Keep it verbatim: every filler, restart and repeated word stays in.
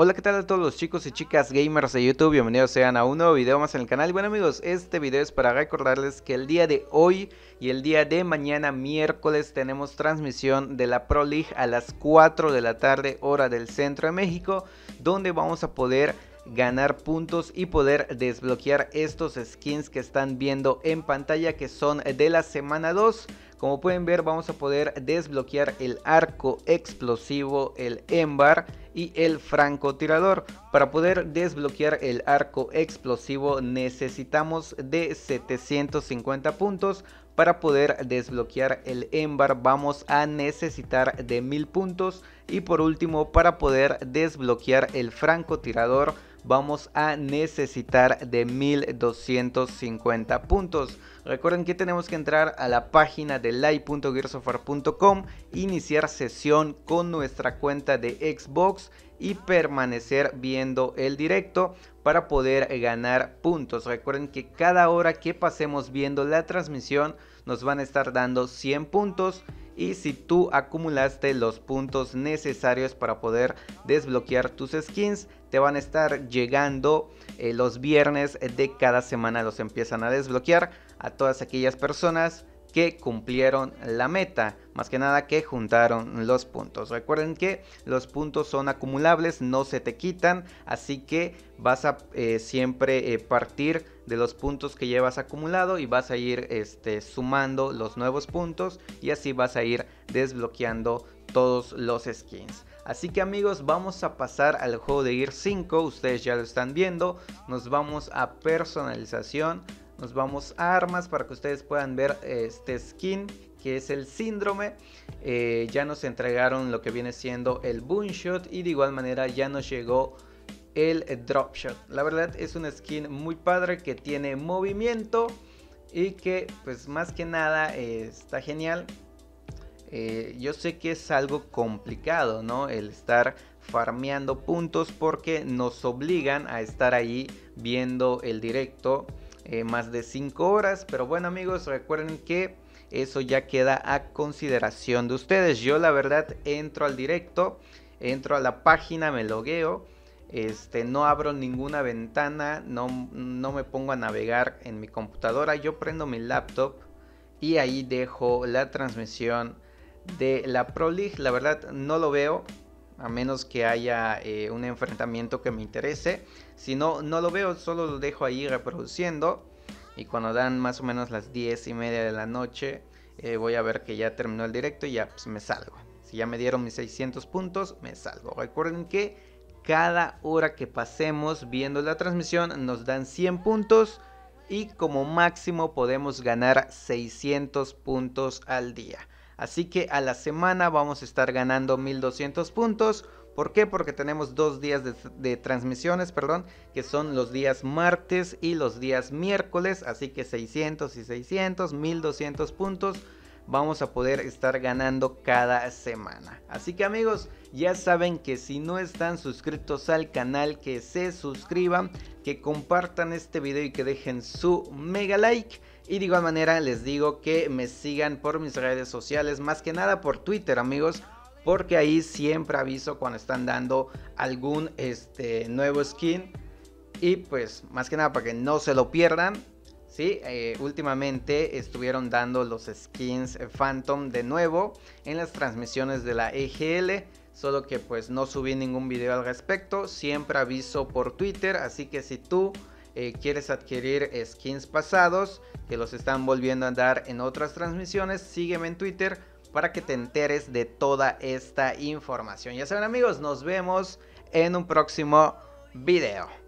Hola, ¿qué tal a todos los chicos y chicas gamers de YouTube? Bienvenidos sean a un nuevo video más en el canal. Y bueno amigos, este video es para recordarles que el día de hoy y el día de mañana miércoles tenemos transmisión de la Pro League a las cuatro de la tarde hora del centro de México, donde vamos a poder ganar puntos y poder desbloquear estos skins que están viendo en pantalla, que son de la semana dos. Como pueden ver, vamos a poder desbloquear el arco explosivo, el Embar y el francotirador. Para poder desbloquear el arco explosivo necesitamos de setecientos cincuenta puntos. Para poder desbloquear el Embar vamos a necesitar de mil puntos. Y por último, para poder desbloquear el francotirador vamos a necesitar de mil doscientos cincuenta puntos. Recuerden que tenemos que entrar a la página de live punto gearsofware punto com, iniciar sesión con nuestra cuenta de Xbox y permanecer viendo el directo para poder ganar puntos. Recuerden que cada hora que pasemos viendo la transmisión nos van a estar dando cien puntos. Y si tú acumulaste los puntos necesarios para poder desbloquear tus skins, te van a estar llegando eh, los viernes de cada semana. Los empiezan a desbloquear a todas aquellas personas que cumplieron la meta, más que nada que juntaron los puntos. Recuerden que los puntos son acumulables, no se te quitan, así que vas a eh, siempre eh, partir de los puntos que llevas acumulado y vas a ir este, sumando los nuevos puntos y así vas a ir desbloqueando todos los skins. Así que amigos, vamos a pasar al juego de Gears cinco, ustedes ya lo están viendo. Nos vamos a personalización, nos vamos a armas para que ustedes puedan ver este skin que es el síndrome. Eh, ya nos entregaron lo que viene siendo el Boomshot y de igual manera ya nos llegó el Dropshot. La verdad es un skin muy padre que tiene movimiento y que pues más que nada eh, está genial. Eh, yo sé que es algo complicado, ¿no? El estar farmeando puntos porque nos obligan a estar ahí viendo el directo eh, más de cinco horas. Pero bueno amigos, recuerden que eso ya queda a consideración de ustedes. Yo la verdad entro al directo, entro a la página, me logueo. Este, no abro ninguna ventana, no, no me pongo a navegar en mi computadora. Yo prendo mi laptop y ahí dejo la transmisión de la Pro League. La verdad no lo veo a menos que haya eh, un enfrentamiento que me interese. Si no, no lo veo, solo lo dejo ahí reproduciendo. Y cuando dan más o menos las diez y media de la noche, eh, voy a ver que ya terminó el directo y ya pues, me salgo. Si ya me dieron mis seiscientos puntos, me salgo. Recuerden que cada hora que pasemos viendo la transmisión nos dan cien puntos. Y como máximo podemos ganar seiscientos puntos al día. Así que a la semana vamos a estar ganando mil doscientos puntos. ¿Por qué? Porque tenemos dos días de, de transmisiones, perdón, que son los días martes y los días miércoles. Así que seiscientos y seiscientos, mil doscientos puntos vamos a poder estar ganando cada semana. Así que amigos, ya saben que si no están suscritos al canal, que se suscriban, que compartan este video y que dejen su mega like. Y de igual manera les digo que me sigan por mis redes sociales, más que nada por Twitter amigos, porque ahí siempre aviso cuando están dando algún este, nuevo skin. Y pues más que nada para que no se lo pierdan. Sí, eh, últimamente estuvieron dando los skins Phantom de nuevo en las transmisiones de la E G L. Solo que pues no subí ningún video al respecto. Siempre aviso por Twitter, así que si tú Eh, quieres adquirir skins pasados que los están volviendo a dar en otras transmisiones, sígueme en Twitter para que te enteres de toda esta información. Ya saben amigos, nos vemos en un próximo video.